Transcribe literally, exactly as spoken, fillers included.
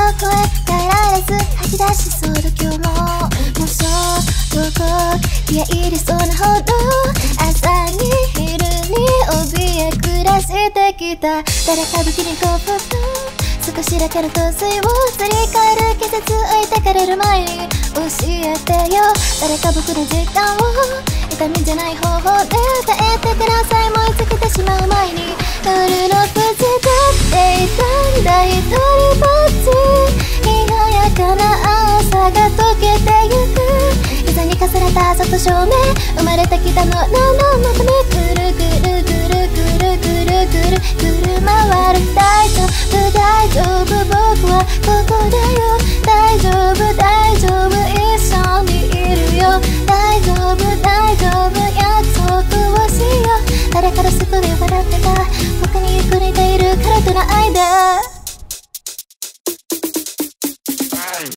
声耐えられず吐き出しそうだ今日も妄想どこいや入りそうなほど朝に昼に怯え暮らしてきた誰か不気に興奮少しだけの香水をすり替える季節置いてかれる前に教えてよ誰か僕の時間を痛みじゃない方法で与えてください燃え尽きてしまう前に夜の無事だっていたんだ一人ぼっち冷ややかな朝が溶けてゆく膝に重ねた朝と照明生まれてきたの何のためぐるぐるぐるぐるぐるぐるぐる回る大丈夫大丈夫僕はここだよ